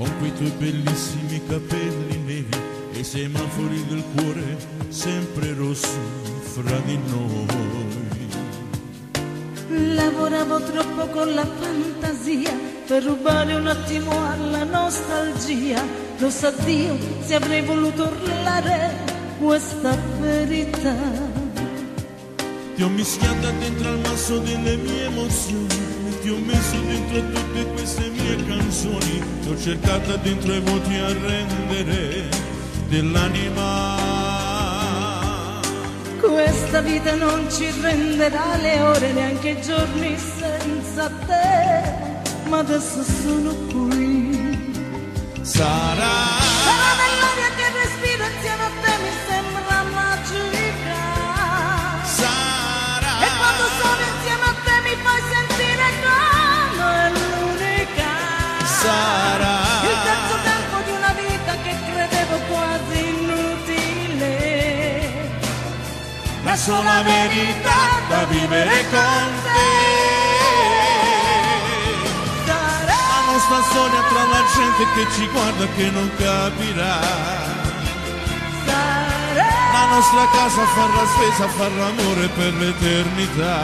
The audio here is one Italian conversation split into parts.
con quei tuoi bellissimi capelli neri e i semafori del cuore sempre rossi fra di noi. Lavoravo troppo con la fantasia per rubare un attimo alla nostalgia. Lo sa Dio se avrei voluto urlare questa verità. Ti ho mischiata dentro al masso delle mie emozioni, ti ho messo dentro a tutte queste mie canzoni, ti ho cercata dentro ai vuoti a rendere dell'anima. Questa vita non ci renderà le ore, neanche i giorni senza te, ma adesso sono qui. Sarà nell'aria che respiro insieme a te, mi sembra magica. Sarà E quando sono insieme a te mi fai sentire come l'unica. Sarà Il terzo tempo di una vita che credevo quasi inutile, la sola verità da vivere con te. La nostra storia tra la gente che ci guarda che non capirà. La nostra casa, far la spesa, far l'amore per l'eternità.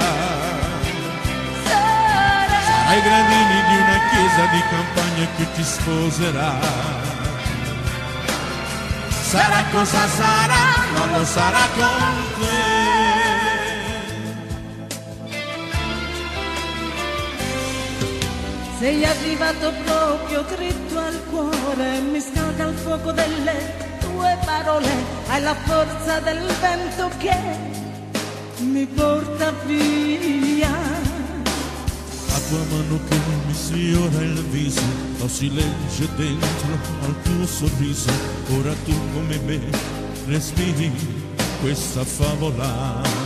Sarai i gradini di una chiesa di campagna che ti sposerà. Sarà cosa sarà, non lo sarà con te. Sei arrivato proprio dritto al cuore, mi scalda il fuoco delle tue parole, hai la forza del vento che mi porta via. La tua mano che mi sfiora il viso, lo si legge dentro al tuo sorriso, ora tu come me respiri questa favola.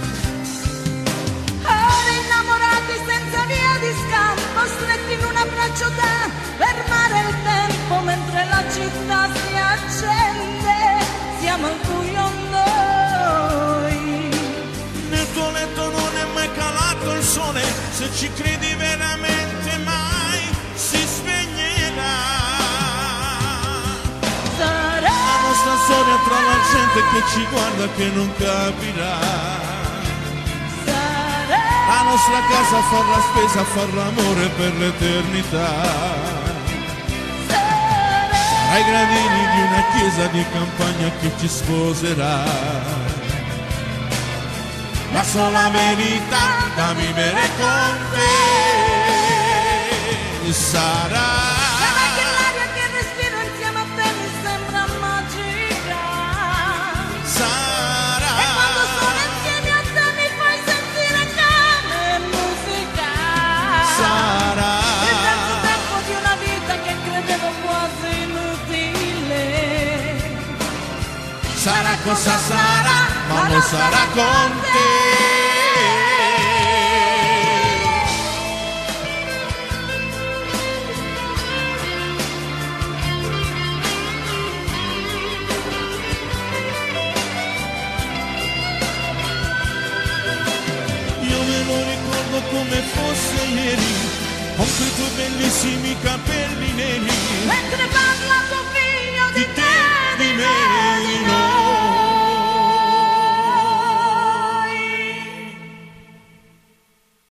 Stretti in un abbraccio da fermare il tempo mentre la città si accende, siamo al buio noi. Nel tuo letto non è mai calato il sole, se ci credi veramente mai si spegnerà. Sarà la nostra storia tra la gente che ci guarda che non capirà. La nostra casa, far la spesa, far l'amore per l'eternità. Sarai i gradini di una chiesa di campagna che ci sposerà. La sola verità da vivere con te sarà. Sarà che l'aria che respiro insieme a te mi sembra magica. Sarà e quando sono insieme a te mi fai sentire come musica. Sarà il terzo tempo di una vita che credevo quasi inutile. sarà cosa sarà, ma non sarà con te. Io me lo ricordo come fosse ieri, con quei tuoi bellissimi capelli neri.